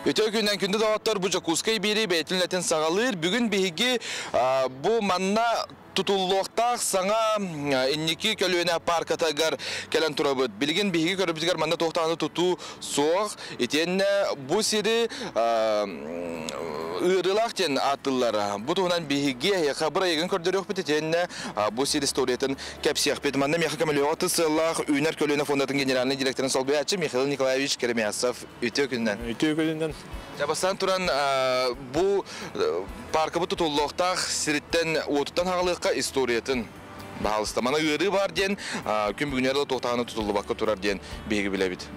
Öte günden günde dağıtlar bu Jakutskay biri beytünletin sağalır. Bugün bihigi bu manna tutulluqtaq sana inniki kölüne parkata gar kelen turabıt. Bilgin bihigi körübüzgar manda toxtağını tutu soğuk. Etenne bu siri ırılaqten atıllara. Bu tuğunan bihigi yakabıra yegin kördür yok bit. Etenne bu siri storiyetin kepsiyaq bit. Manda Mikhail Kamiliyotı sığlaq Üner Kölüne Fondatın generalini direktörün solbayatçı Mikhail Nikolayevich Keremiyasov. Öte günden. Öte günden. Bastan turan bu parkı bu tutulluqtaq siritten otuttan hağılıqqa istoriyetin bağlısta. Mana ırı var diyen, gün bugünlerde toxtağını tutuldu bakka turar diyen bilgi bile bit.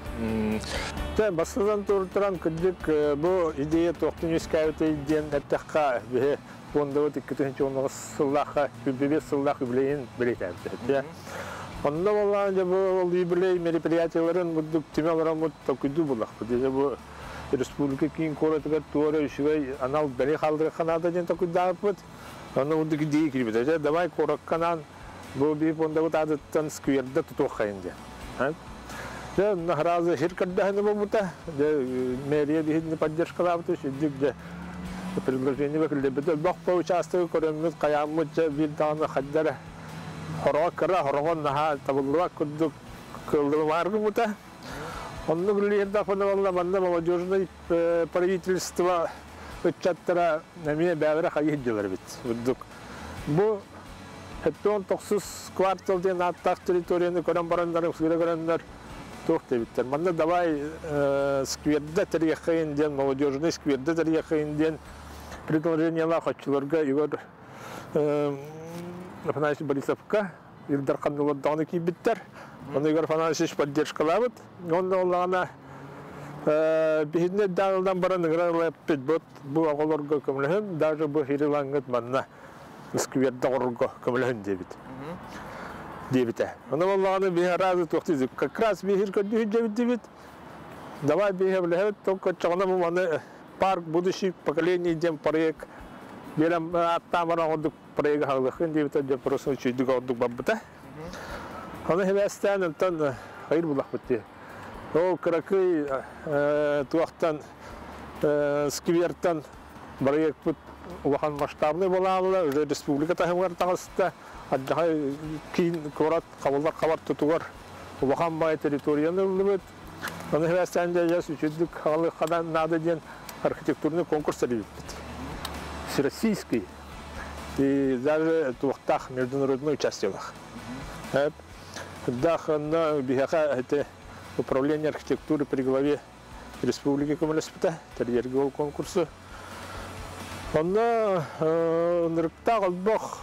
Basıdan turan kıddık bu ideya toxtun yüzkayıtı diyen ettaqqa bihe fondavat 2-10 sıllaqa, kübebe sıllaq übleyin bileytəbdi. Onda vallahi bu übley meriperiyatıların bu tümelara mutta küdü bulaq. Bu Respublika kiin koratga tuara şivay anal beni kaldırı kanada jenta kudaput ana udiki di kiribide davay korak kanan bu bir ponda utadattan square da tutu khayinde ha ya nahraz şirkatda hani bu buta meriye bir hidni pajjar kalabtu şiddik de предложение bakıldı bedel bak bu çastı koramız kıyamut bir tane haddara horo kara horogon naha tabulwa kuduk kıldı var mı buta Он говорит, манда молодежный правительство чаттара нами бәвре хайыдылар бит. Бу хептон 9 кварталден аттак территорияны көрән барандар, үсгәрә көрәннәр тохты биттер. Манда давай скверда тарихын ден молодежный скверда тарихын ден предложениялар хачларга игор Афанасий Борисовка Илдар Камиловданы кибиттер. Onu gör finansal поддержкалабыт. Onda olana bihinde dağıldan baran gıralapıt bu ağolorga kömlehen даже bu hirilangat manna skverda orga kömlehen debit. Debite. Onda olana bir razı toxtiz. Как раз бихир ködü debit. Давай бихевле только чагына bu mana парк будущих поколений дем проект. Берем аттамара одук проект хагылыхын дебит же просто чүйдүк одук бабыта. Onu hevesleyen tan hayır bulak bitti. O Karakıy tuğaktan skvertan barayık bit ulan masштабный bolanlar Respublika tahımlar tağısında acayip kin korat kavar tutuyor. Ulan bay teritoriyanı bit. Onu hevesleyen de jas üçüdük halı kadan nada diyen arxitekturni konkursları bitti. Всероссийский и даже туğaktaq международной участиях. Hep Дахана бихаха это управление архитектуры при главе Республики Коммунистата, терьергол конкурсы. Он ныркта албах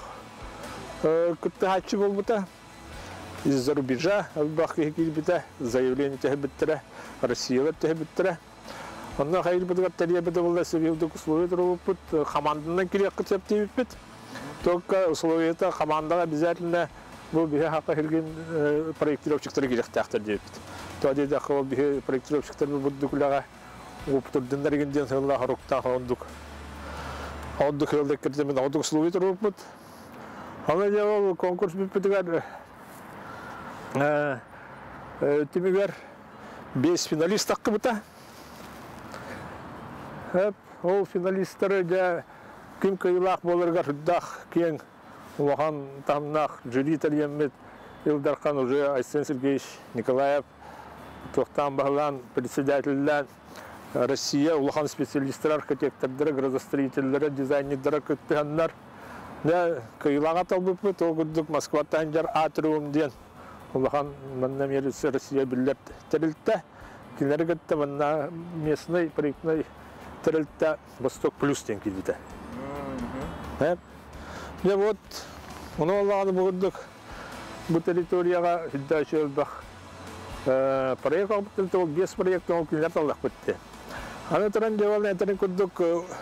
кытахачи болбута из-за рубежа албах килбита заявление техбиттера Россия техбиттера. Он хайр будгат терьебеде болла себевдик условия турупут командадан кирек кытептебит. Только условия-то командага обязательно bu bir hakka hilgin projektировщиктер керек тактыр деп. Тоди да хол bir projektировщиктер буддукулага оптурдындар генден сылла харукта хондук. Хондук хелде кирдемен хондук условия турупут. Аны жа конкурс бипетигер тимигер 5 финалист таккы бута. Хеп ол финалисттер да ким кыйлак болырга дах кең Улахан тамнах жюри тальеммет Илдархан уже Айсен Сергеевич Николаев Тохтан Бахлан председатель Россия Улахан специалисттер архитекторлары градостроительлары дизайнерлары көттүгәннәр. Не кыйлага табып тогудук Москва танжар атрум ден Улахан манна мерисе Россия биллет терилтте кинергетте манна местный проектный терилтте Восток плюс ден килде. Ya вот, onu Allah'ını bulduk. Bu teritoriyaga hiddaşı öldük. Proyekt aldık, 5 proyekt oldular aldık bitti. Anlatan cevabını eten kurduk.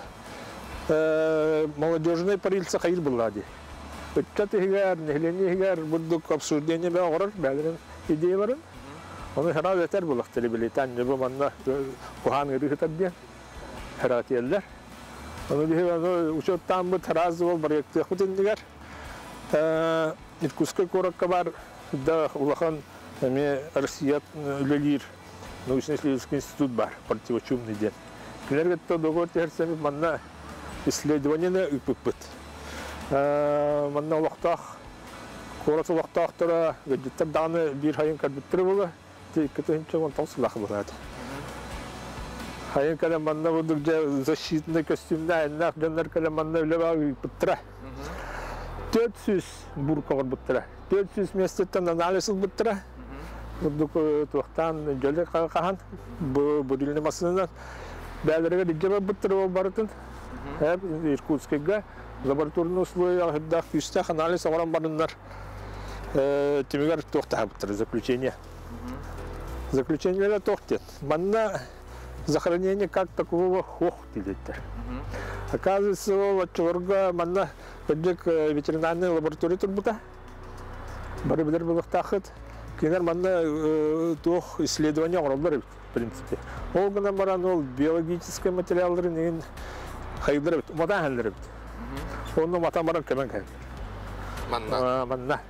Молодежный парильца hayır bulladı. Ötçatı higar, nehleni higar bulduk absurdiyeni ben orar, belirlen ideyaların. Onu herhalde yeter bulduk telebiliten. Bu manna kuhan gırı tabiyen. Herhalde yerler. Onu diyor, uçaktan bu terazı ol, bariyakta kutundigar. İrkutsk'a korak var, da ulakan Россия üleliyir, научно-исследовательский институт var, партивочумный ден. Кинергетто догор терсеми манна исследованияны үпүппүт. Манна улактах, корос улактахтара гаджеттер даны бир хайын карбиттер була. Текетенче он толсулах булат. Хайын кале манна будук же защитный костюмда, нах жандар кале манна лева үпүттра. 400 буркагыр буттра. 400 местеттен анализ буттра. Будук туктан жөле кахан бурилне масынан бәлерге диҗәбә буттра ол бартын. Хәп Иркутскига лабораторный условия хәддә күстә анализ алган барыннар. Тимигар тохта буттра заключение. Заключение тохтет. Манна захоронение как такого хохтилеттер. Оказывается, вот чорга манна ходик ветеринарной лаборатории турбута. Барыбер был тахет. Кинер манна тох исследования оролдар в принципе. Олгана баран ол биологический материалдар неген хайдырып, матахандырып. Онно матамаран кемен кем. Манна.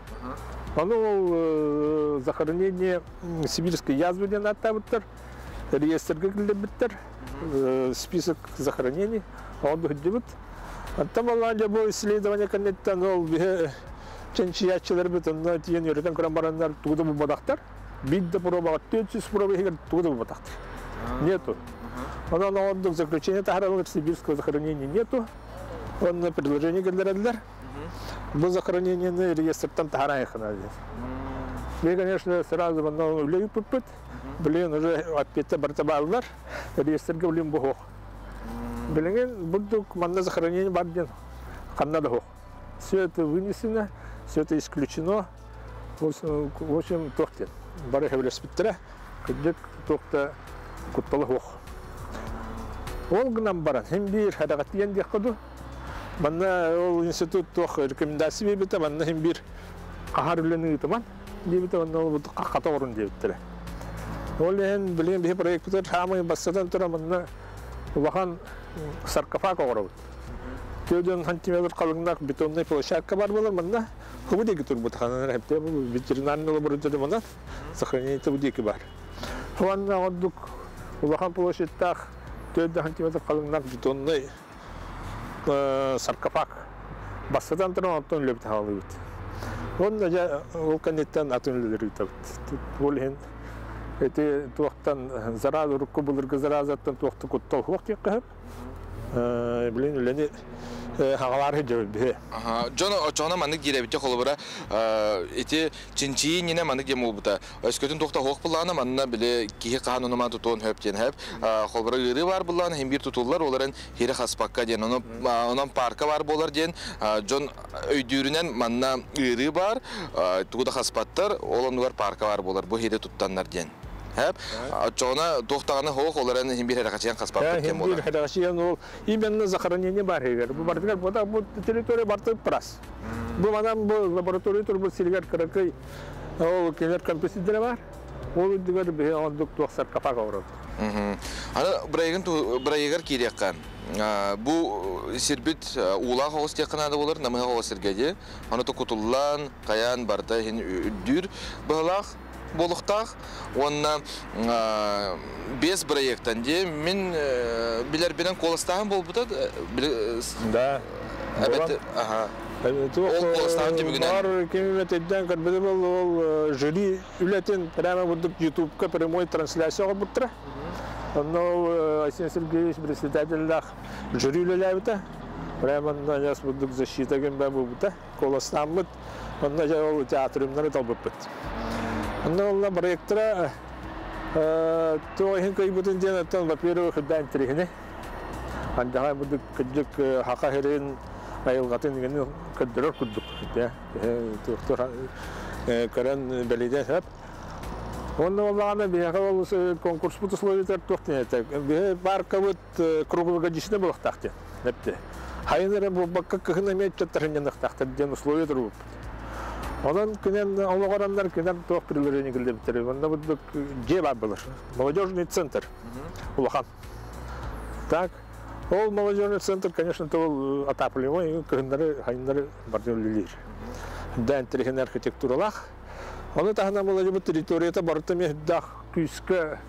Оно захоронение сибирской язвы ден аттабыттар. Реестрге килдебиттер. Список захоронений. Он дебит. Там алланжа бу исследование канеттан ол ченчиячылар бит онна тиен йөргән крамбараннар тугды бу бадактар. Бидде проба 400 проба хигер тугды бу бадактар. Нету. Она на отдых заключение тахаралар сибирского захоронения нету. Он на предложение гендерлер. Бу захоронение на реестртан тахарайхана. Мы, конечно, сразу на влег пупит. Блин, уже опять бартабалдар. Реестрге блин бу. Блин, будук манна захоронение барден. Каннада. Все это вынесено, все это исключено. В общем, тохтен. Бары хевле спиттера, кадек тохта кутталых. Ол гнам баран, hem bir haragatiyen diyakadu. Manna ol institut tох рекомендация бебете, manna hem bir kahar üleni itaman. Diyebete manna ol budu kakata orun diyebettere. Ol hen bilen bir proyekt putar, hamay bassadan tura manna vahan sarkafak orabut. Тёден сантиметр калыңдак бетонный площадка бар булар мында. Хубудеги турбут ханалар хепте бу ветеринарный лаборатория мында сохранение тубудеги бар. Хуанна одук улахан площадьтах 4 сантиметр калыңдак бетонный саркофаг. Басадан туран аттан лөп талып. Онда жа ол канеттен атын лөрүп. Болен эти туактан зараз рукку булырга заразаттан туакты коттол хуак якып. Блин, лени хагалар хеҗәбе. Жона манык диребите холбара эти чинчи нине манык дем бута. Өскөтүн токта хок булганы манна биле кихи кануны ма тутон хөптен хөп. Холбара гыры бар булганы һәм бир тутуллар оларын хире хаспакка ден. Онан парка бар булар ден. Жон өйдүрүнен манна гыры бар. Тугда хаспаттар, олонлар парка бар булар. Бу хире туттаннар ден. Hep, çoğuna tohtağını hoğuk olarak bir herakaçıyan kaspap etken olur. Bir herakaçıyan ol. İmenle захоронение бар егер. Bu bardıgar bu teritoriya bartıp pras. Bu adam bu laboratoriya tur bu silgar karakay. O kenar kampüsüdere var. O diğer bir andık tohsar kapak olur. Ana buraya kiriyakkan. Bu sirbit uğla hoğuz yakınada olur, namı hoğuz sirgeci. Ana tokutullan, kayan, barda, dür, bağlaq. Болуктак, онна без проекттан де мен билер белән колыстаган булбыта. Да. Ага. Ол колыстаган димигенә. Бар кеметтән кырбыды ул жюри үләтен прямо бундук YouTube-ка прямой трансляция буттыра. Онно Асен Сергеевич председатель жюри үләләбитә. Прямо на яс бундук защита ген бу бута. Колыстаган, онна җавыл театрымнары талбыпты. Анна проекттара тоһин кайбутын денаттан во-первых дәнтрихне. Андагы бу кыдык хака херен айылгатын дигән кыдырыр куддук. Доктор Карен Белидә хәп. Онда улларны бия конкурс бу условиялар тохтенәтә. Бе парка бут круглогодичный булып тахты. Хәпте. Хайнер бу бакка кыгына мәттәтәрен тахты дигән условиялар бу. Ondan kinen oğlanlar kinen toh prilorini gildiler. Onda bu ceba bulur. Молодежный центр. Улахан. Так. Ол молодежный центр, конечно, то отапливаемый, хайнары бардылылар. Дәнтрихен архитектуралах. Оны тахна молодежь территорияда бартыме дах күскә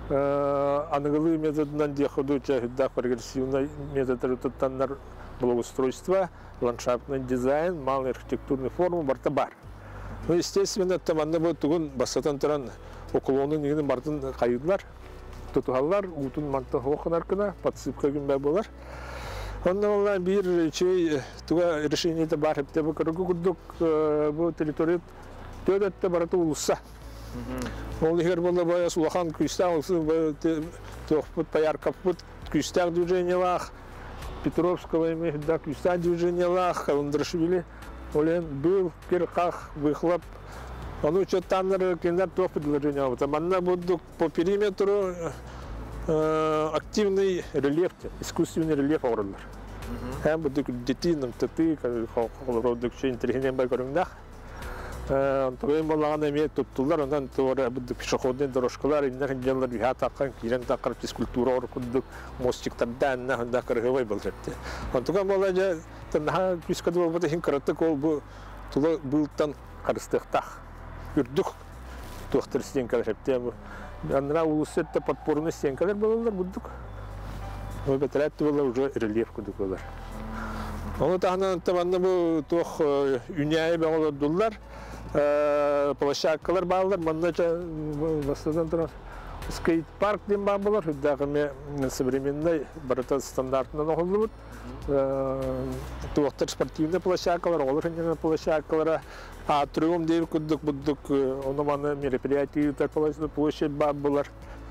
аныгылы методынан деходуча худда прогрессивный методы туттаннар благоустройство, ландшафтный дизайн, малый архитектурный форма барта бар. Ну, естественно, таманна бу тугун басатан туран уклонун нигин бартын кайыдлар, тутугаллар, утун манта хохнар кына, подсыпка гүнбә булар. Оннан бир чей туга решение та бар хепте бу кыргы курдук бу территория төдәттә барата улуса. Ол егер була бая сулахан күстәң улсы тохпут паяр капут күстәң движениелах Петровского имеет да күстәң движениелах Каландрашвили олен был кирках выхлоп. Он учет таннер киндер тохпут движения. Вот манна буду по периметру активный рельеф, искусственный рельеф орлар. Һәм буду детинем таты, холодок чейн тригенем байгорыңдах. Тогой малган эмет туттулар, ондан тора буду пешеходный дорожкалар, иннер жаллар биха таккан, кирен таккар физкультура оркудук, мостиктардан нахында кыргыбай болжатты. Онтога малажа танха пискадыл буда хин караттык ол бу тула бултан карыстыктах. Үрдүк тохтыр стенкалар хепте бу. Анра улусетте подпорный стенкалар болалар будук. Ой бетрәтте булар уже рельеф кудук булар. Оны тахнан таманны бу тох үняй багылар дуллар. Площадкалар балдар, маннача бастадан туран скейт-парк дем балдар, дагы современный барата стандартынан окулубут. Туактар спортивный площадкалар, олар площадкалар, атриум дейб кудук будук, ономаны мероприятия площадь балдар.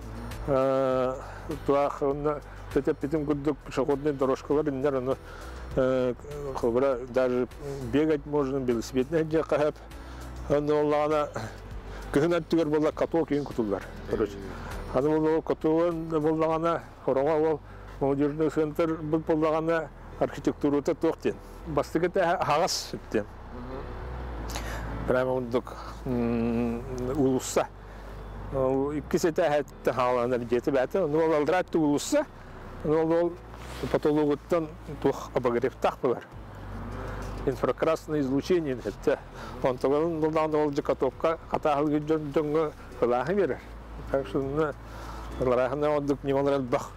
Туах тетепитим кудук пешеходные дорожкалар, иннер даже бегать можно, велосипедный декахеп. Анна көхнәт түгәр булла каток кин кутуллар. Аны бул катуын буллагана хорога ол молодежный центр бул буллагана архитектурада токтен. Бастыгыта хагас иттем. Прямо ундук улуса. Иккисете хәтта халанар жетеп бәте. Аны ол алдрат улуса. Ол патологоттан тух абагрефтах булар. Инфракрасное излучение, это он тогда был на Джакатовка, катал гиджонга халагер. Так что на ларахна отдых не монрад бах.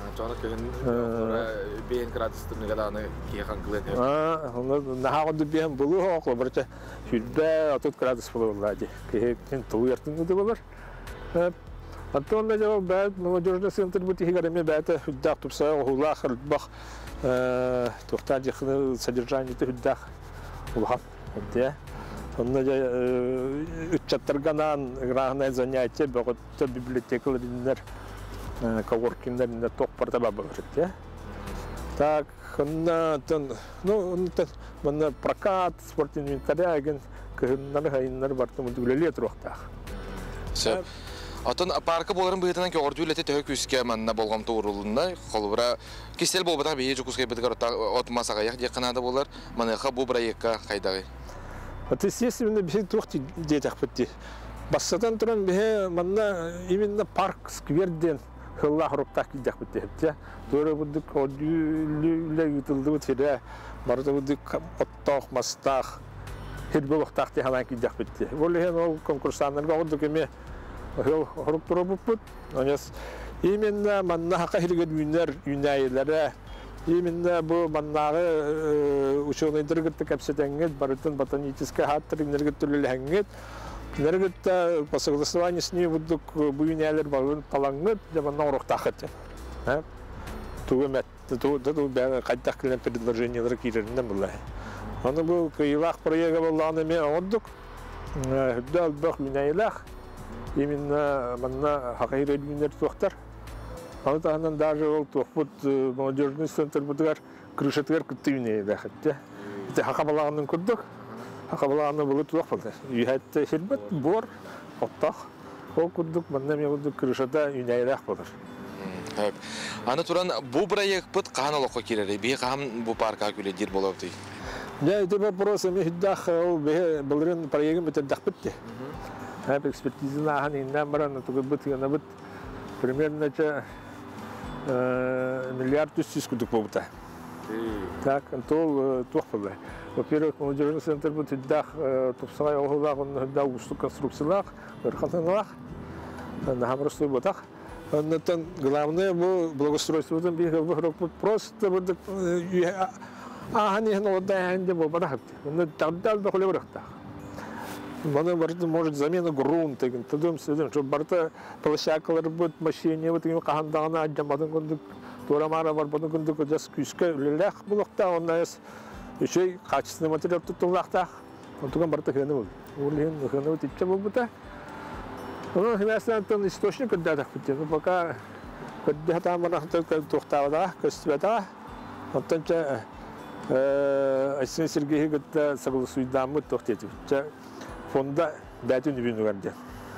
Бейн кратостун гаданы кихан клен. Он на хаваду бейн булу хокло, брате. Хүддә атут кратос булады. Кехен туертын уды булар. Антон мәҗәл бәд молодежный центр бу тигәреме бәдә хүддә тупса хулахыр бах. Тухтади содержание тудах улхат да он учаттырганан грахнай занятия бөгөттө библиотекаларындар коворкингдер токпарда бар да так ну прокат спортивный инвентарь көннәр хайннар бартымы дүлеле турактах Атын паркы боларын быйтынан ки ордүлете төхө күскә манна болгам турулунда холбра кистел болбата бие жукускай битгар отмасага як якынада болар маныха бу проектка кайдагы. Вот естественно бие тухти детях битти. Бассадан туран бие манна именно парк скверден хылла хруптак кидек битти. Тора будук ордүле ютулду битире барда будук оттох мастах хирболуктак ти халан кидек битти. Боле ол конкурстандарга ордук эме Хруптура буппут. Именно маннаха кахиргет юнер юнайлары. Именно бу маннагы ученый директор капсетенгет барытын ботанический хаттыр энергет төлөлөңгет. Энергетта по согласованию с ним будук бу юнайлар багын талаңгет жаман ороктахат. Тугымет ту бәгә кайтак килгән предложениеләр киреннән булай. Аны бу кыйлак проекты булганы мен оддук. Дәл бак юнайлар именно манна хакыйр элминер тохтар. Антанан даже ол тохпут молодежный центр бутгар крышетгер күттүне бахатта. Ите хакабалагын күрдүк. Хакабалагын булып тохпалды. Үйәтте хилбет бор оттах. Ол күрдүк манна мен күрдүк крышета юнайлах булыр. Аны туран бу проект бут каналыкка кирәре. Би кам бу паркка күледир болып ди. Я это вопрос ми хиддах ол булрын проектын битдах битти. Экспертиза на намерена то быть примерно миллиард тысяч кудук побыта. Так, антол тухпалы. Во-первых, молодежный центр будет дах тупсай олгулах, он дал устук конструкциялах, верхотанлах, на хамростой ботах. Оннотон главное бу благоустройстводан бихе просто вот аханихен олдайханде бу барахты. Онно тагдал да холе барахта. Мана барты может замена грунта, тудум сөдüm, что барта площадкалар бут машине вот им кахандагана аджамадан күндүк турамара бар бутун күндүк жас күскө үлелек булакта оннас еще качественный материал тутулакта. Онтуган барта хене бул. Улен хене вот иче булбута. Ну, хвастантон источник дадах бутен. Пока когда там барахта тухтавда, көстүбата. Онтонча Айсын Сергей гытта согласуйдамы тохтетип. Фонда бәтін үйін өрді.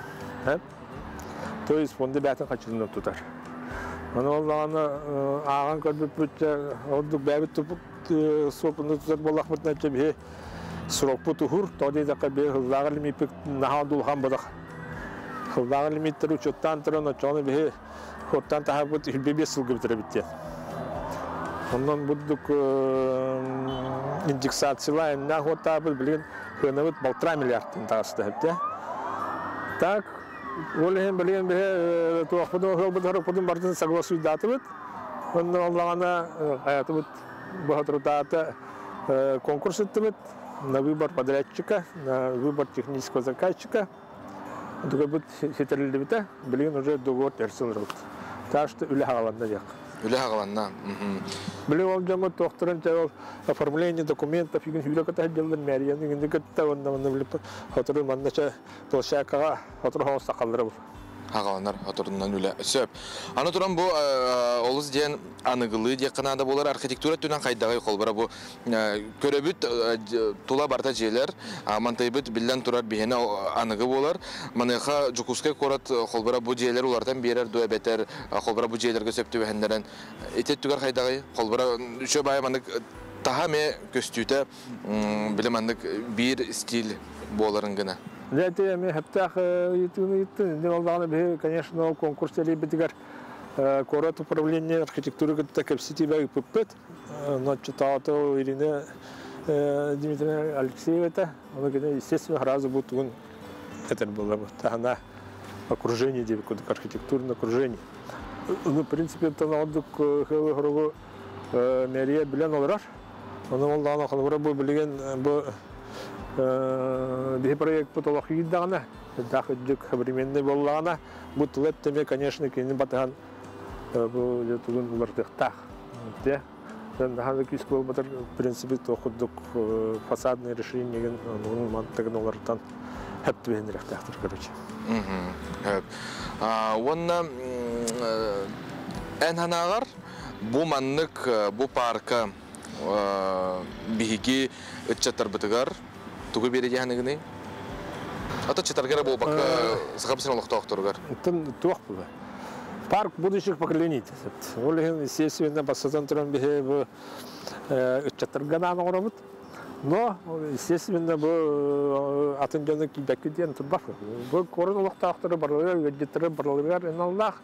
То есть фонда бәтін қачылын тұтар. Оны олағаны ағын көрбіп бүтті, ордық бәбіт тұпыт сопыны тұтар болақ бұтын әтче бе сұрок бұт ұхыр, тоғдай даққа бе ғылдағы лимитпік нағалды ұлған бұдақ. Ғылдағы лимиттері үчеттен тұрын өтчоғаны бе қоттан таға бұт үлбебе сылғы бітірі бітті. Ondan bulduk индексациялар, на хота был, блин, хреновый 1,5 миллиарда тасты, да? Так, олем, блин, то потом бартын согласуют даты вот, он олана, это вот богатырдата конкурс это на выбор подрядчика, на выбор технического заказчика, только вот хитрили бита, блин, уже договор терсил, так что улягала на век. Үләғаланна. Білем олжамы тоқтырын жауап оформление документов егін үйрі қыта жылдың мәрияны егінді көтті онны біліп отыры маңнаша толшақаға отыры хоғыз сақалдыры бұл. Ағаланар отырынан үлі сөп. Аны тұран бұл олыз ден анығылы деқанада болар архитектура түнен қайдағай қолбара бұл көрөбіт тұла барта жейлер, мантайбіт білден тұрар бейіне анығы болар. Манайқа жүкускай қорат қолбара бұл жейлер олардан берер дуа бетер қолбара бұл жейлерге сөпті өйендерін. Етет түгер қайдағай қолбара үші бай маңдық таға ме көстүйті білім маңдық бір стиль боларын ғына. Да, это мы хептах конечно, конкурс битигар корот управления архитектуры как в сети бай пупет, но читала то Ирина Дмитрия Алексеева, она говорит, естественно, разу будет он это было вот она окружение девик, архитектурное окружение. Ну, в принципе, это на отдых хелгорого мерия билен олраш, он олдана халгора бу билен бу бе проект потолок үйдағына, дақы жүк современный болғана, бұл лептеме, конечно, кені батыған бұл жетугін ұлардықтақ. Дағаны күйіскі бол батыр, в принципе, тоқыдық фасадный решение, оның мантығын олардан әпті бейініректақтыр, короче. Онна ән ханағар, бұл маннық, бұл парка бейгі үтчаттар бұтығар, тугу береги ханыгыны. Ата читаргара бу бака сахабсын олох тоқтыргар. Тын тух бу. Парк будущих поколений. Олеген естественно басатан туран бе бу читаргана норабыт. Но естественно бу атын жаны кибекден турбак. Бу корон олох тоқтыры барлыгар, гедеттер барлыгар эн Аллах.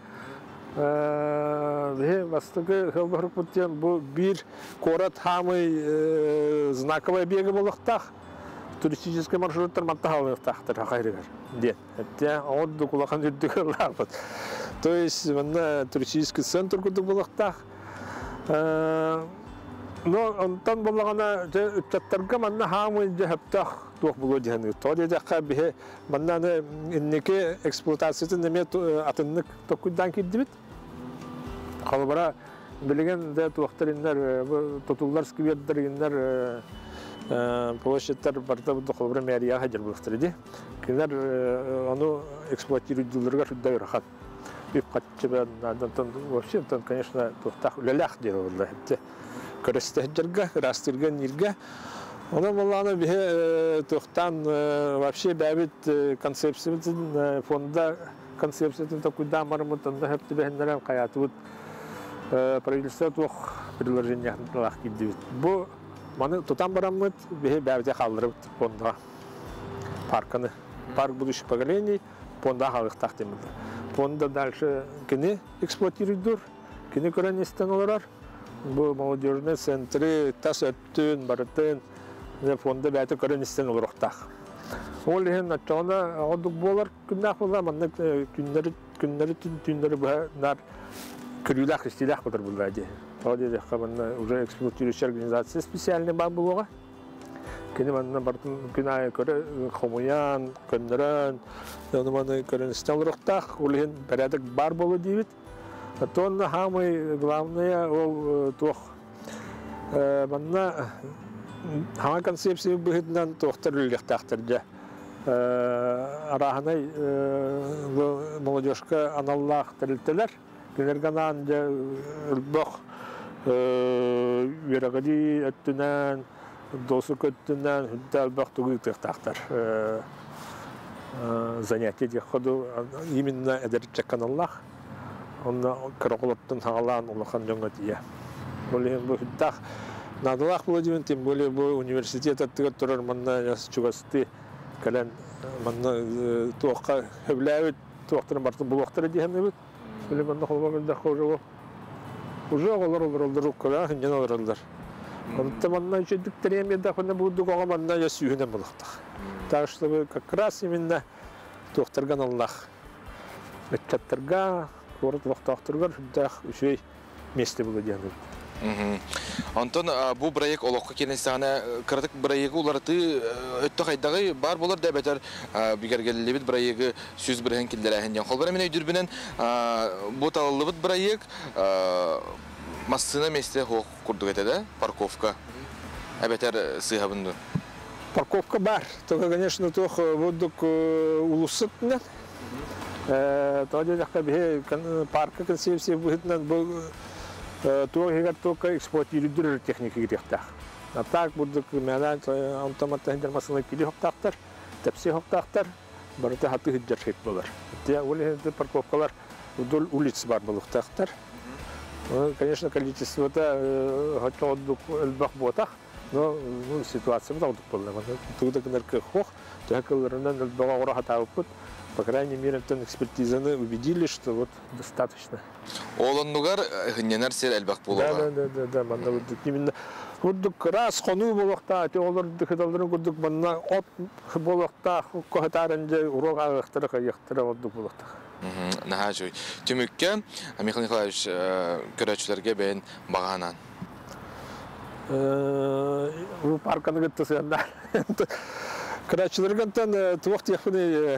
Бе бастыгы хылбар буттен бу бир корат хамы знаковый беги болуктак. Туристический маршруттар маттахалых тахтар хакайрыгар. Ден. Это отдык улахан үддүгөр лапыт. То есть мына туристический центр кудук булактах. Но онтан боллагана чаттарга манна хамы жаптах тук було дегени. Тоде жакка бе манна иннеке эксплуатациясы неме атыннык токудан киддибит. Калбара билген де туактарындар тотуллар сквердериндар площадьтар барда дохлобра мэрия хажар булактырды. Кинер аны эксплуатирующийлерге шудай рахат. Бик катчыбан надан вообще там, конечно, тохтах лалах деп булды. Көрөстөжөргө, растырган нирге. Она была бе тохтан вообще бабит концепциясын фонда концепциясын такой дамармытын да хепти бендерем каятыбыт правительство тох предложение лах кидди. Бу маны тутан барамыт бе бабите калдырып фонда парканы. Парк будущих поколений фонда халыктак демилди. Фонда дальше кини эксплуатируйдур, кини көрөнестен олар. Бу молодежный центры тас өттүн барытын фонда бәті көріністен олырықтақ. Ол еген атчағына ауыдық болар күннақ болар, манна күндері күннәре түннәре бар көрүләк истиләк булыр булады. Тоді қабанна уже эксплуатирующая организация специальный бар булуға. Кені манна бартын күнайы көрі қомуян, көндірін, оны көрін істен ұрықтақ, олығын бәрәдік бар болу дейбіт. Тонна хамы главное ол тоқ манна хама концепция бұғыдынан тоқтар үлгіқтақтырды. Арағынай молодежка аналлақ тірілтілер. Күнерганан жа үлбіқ верағыди өттінен, досы көттінен хүнді әлбіқ тұғы тұқтақтар. Занятие де ходу именно әдәрітчі каналлақ. Онна кырықылыптың хағалан олақан жоңға тия. Олеген бұл хүнтақ надылақ бұл деймін, тем более бұл университет әттігі тұрар манна ясы чуғасты кәлін манна туаққа хөбләуіт туақтырын бартын бұл уақтары дейін өбіт. Олеген манна қолға мөлдәқ қожы ол. Уже олар олар көла хинген олар. Онта манна үшедік тіремеді қойна бұдық оға манна ясы үйінен болықтық. Так что как раз именно туақтырған Аллах. Өттәттірға, көріт вақтақтырғар жүддәқ үшей месте бұл дейін. Антон, бұл проект олыққа кенесіғана кірдік проекті оларды өтті қайдағы бар болар да бәтер бігергелі біт проекті сөз бірген келдерәхінден. Қолбара мен өйдірбінен бұл талылы біт проект массына месте хоқ күрдік етеді, парковка. Әбәтер сыйғабынды. Парковка бар. Только, конечно, тох водук улусытнен. Тоді жаққа бе парка концепция бұғытнен бұл туғығығар только эксплуатируйдырыр техника керектақ. А так будық мәнән антаматтан жармасына келі хоқтақтар, тәпсе хоқтақтар, барыты хаты хүджар шейт болар. Олегенді парковкалар ұдыл улиц бар болықтақтар. Конечно, количество-то хотя отдық әлбақ ботақ, но ситуация бұдық болды. Тұғдық нәркі хоқ, тұғықыларынан әлбаға ұра хатауып бұд. По крайней мере, экспертизаны убедили, что вот достаточно. Олоннугар гынненер сер әлбәк болуға. Да, манда именно вот раз хону болуқта, те олар дықыдаларын көрдік, манда от болуқта, қоғытарынды ұруға ақтыры қайықтыры отдық болуқта. Наға жой. Түмікке, Михаил Николаевич, көрәтшілерге бәйін бағанан? Бұл парканы күтті сүйенда. Көрәтшілерген тұвақ тияқпыны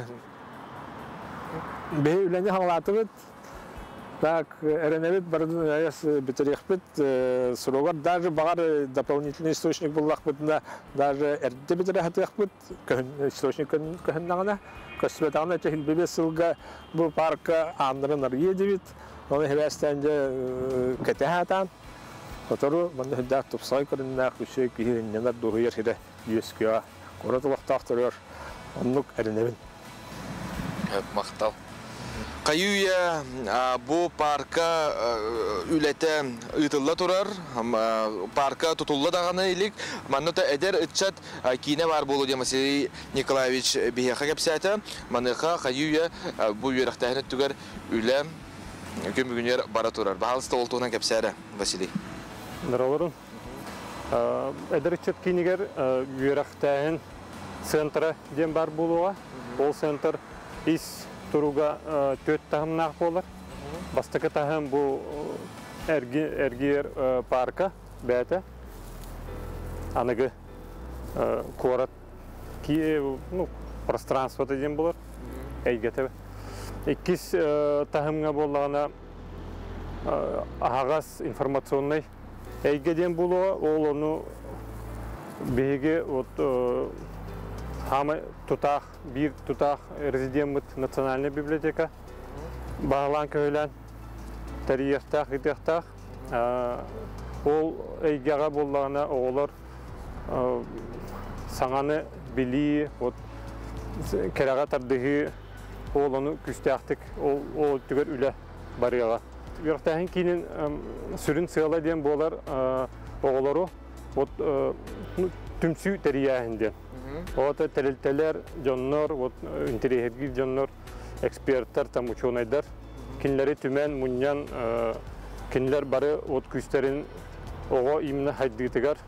бей үләне халаты бит. Так, эреневит бардын аяс битерек бит. Сұрогар даже бағар дополнительный источник боллақ бітінде даже әрді битерек бит. Источник көхіннағына. Көсібетағына техіл бебе сылға бұл парка андырын арғы еді бит. Оны хевестенде кәтәе атан. Котору мында хүддәк тұпсай көріннәқ үші кейінненер дұғыйыр хире үйескеға. Қоратылықтақ тұрыр. Онлық эреневин. Мақтал. Қайуя бұл парка үләті ұйтылла тұрар, парка тұтылла дағаны елік. Манныта әдер үтчат кейіне бар болу демасей Николаевич бейеқа кәпсәті. Маннықа қайуя бұл үйерақтағыны түгер үлі көмігінер бара тұрар. Бағалысты олтуынан кәпсәрі, Василий. Нұралырын. Әдер үтчат кейінігер үйерақтағын центры дем бар болуға. Ол центр ис тұруға төт тағымнақ болар. Бастықы тағым бұл әргер парка бәті. Анығы қорат пространствоты дем болар. Әйгеті. Еккіз тағымға болағына ағас информационный әйгеден болуға. Ол оны бейге Хамы тұтақ, бір тұтақ резидент национальная библиотека. Бағылан көйлен, тарихтақ, итектақ. Ол әйгеға болағына оғылар саңаны білі, кәреға тардығы олыны күстәқтік, ол түгер үлі барыға. Үріқтәхін кейінен сүрін сығала ден болар оғылару түмсі тәрияхінден. Вот тәрелтелер, жоннор, интерьерги жоннор, эксперттар, там ученыйдар. Кинлери түмен, муньян, кинлер бары күстерин оға именно хайдыгытыгар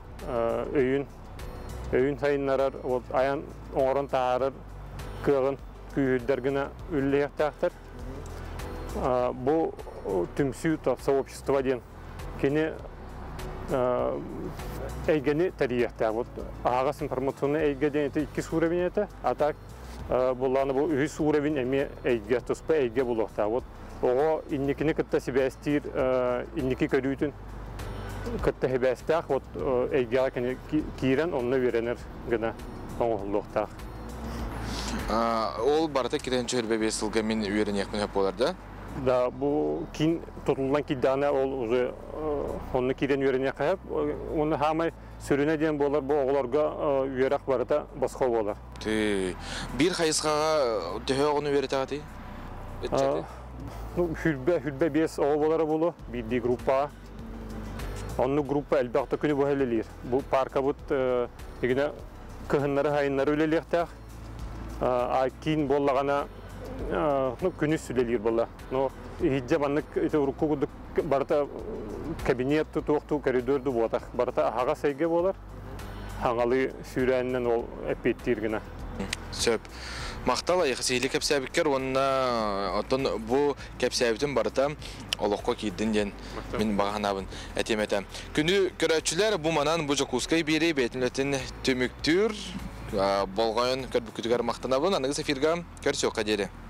өйін сайынларар, аян оңырын тағарыр, кығын, күйілдергіна үллейектақтар. Бу түмсүү сообщество ден кини эйгени тарихта вот агас информационный эйгеден это 2 уровень это, а так буланы бу 3 уровень эми эйге туспа эйге булокта вот ого инникини кытта себестир инники көрүтүн кытта себестак вот эйге кини кирен онно веренер гына оңоллукта. Ол барта кирен чөрбе сылга мен үйренекмин хеп болар да. Да, бу кин тотулган кидана ол уже онны кирен үйренек хеп, оны хамай сөрүнө ден болар, бу оглорго үйрек барыта басқа болар. Бир хайысқаға төһөгүнү үйретагати? Хүлбе 5 оғыл болары болу, бірді группа. Онны группа әлбәқті күні бұл әлелер. Бұл парка бұд егіне кығынлары хайынлары өлелектәқ. Кейін болағана күні сүлелер бола. Хиджа баннык ұрыққы күдік барыта кабинетті тоқты коридорды болатақ. Барыта аға сайге болар. Хаңалы сүйрәнінен ол әппеттергіна. Сөп. Мақтал айқы сейлі кәпсәбіккер, онына отын бұл кәпсәбітін барыта олыққа кейдін ден мен бағанабын әтеметі. Күні көрәтшілер бұл манан бұл жақускай бері бәтінлетін төміктүр болғайын көрбүкітігер мақтанабын. Анығы сәфирға көрсеуқа дері.